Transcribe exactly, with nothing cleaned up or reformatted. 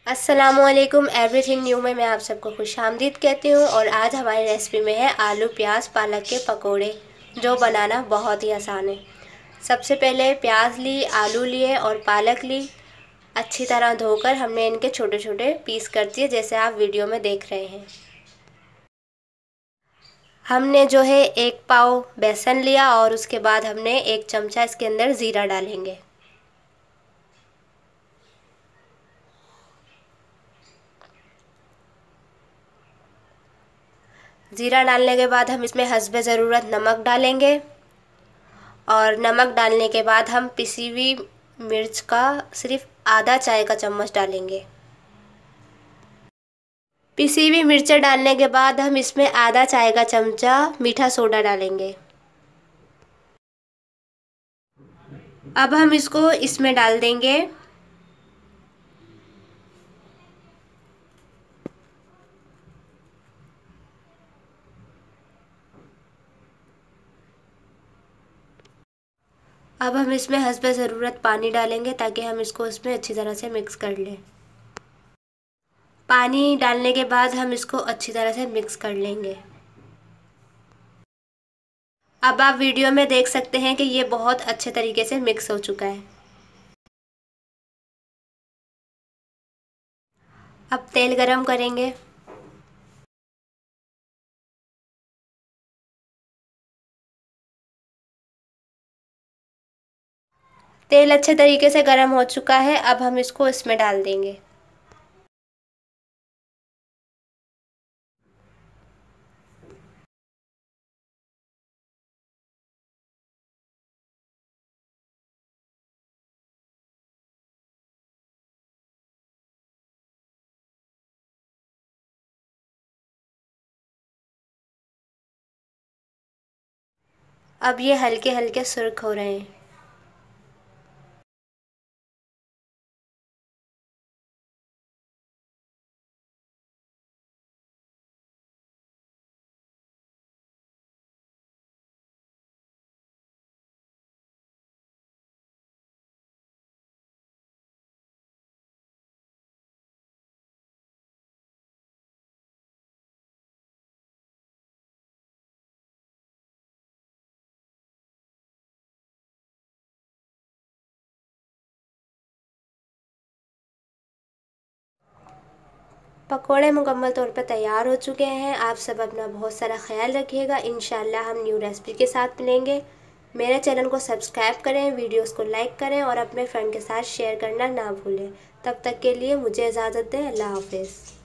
अस्सलामुअलैकुम everything new में मैं आप सबको खुशामदीद कहती हूँ। और आज हमारी रेसिपी में है आलू प्याज पालक के पकोड़े, जो बनाना बहुत ही आसान है। सबसे पहले प्याज ली, आलू लिए और पालक ली। अच्छी तरह धोकर हमने इनके छोटे छोटे पीस कर दिए, जैसे आप वीडियो में देख रहे हैं। हमने जो है एक पाव बेसन लिया और उसके बाद हमने एक चमचा इसके अंदर ज़ीरा डालेंगे। ज़ीरा डालने के बाद हम इसमें हस्बे ज़रूरत नमक डालेंगे और नमक डालने के बाद हम पिसी हुई मिर्च का सिर्फ आधा चाय का चम्मच डालेंगे। पिसी हुई मिर्चें डालने के बाद हम इसमें आधा चाय का चमचा मीठा सोडा डालेंगे। अब हम इसको इसमें डाल देंगे। अब हम इसमें हस्बे ज़रूरत पानी डालेंगे ताकि हम इसको इसमें अच्छी तरह से मिक्स कर लें। पानी डालने के बाद हम इसको अच्छी तरह से मिक्स कर लेंगे। अब आप वीडियो में देख सकते हैं कि ये बहुत अच्छे तरीके से मिक्स हो चुका है। अब तेल गरम करेंगे। तेल अच्छे तरीके से गरम हो चुका है। अब हम इसको इसमें डाल देंगे। अब ये हल्के हल्के सुर्ख हो रहे हैं। पकोड़े मुकम्मल तौर पर तैयार हो चुके हैं। आप सब अपना बहुत सारा ख्याल रखिएगा। इंशाल्लाह हम न्यू रेसिपी के साथ मिलेंगे। मेरे चैनल को सब्सक्राइब करें, वीडियोस को लाइक करें और अपने फ्रेंड के साथ शेयर करना ना भूलें। तब तक के लिए मुझे इजाज़त दें। अल्लाह हाफ़िज़।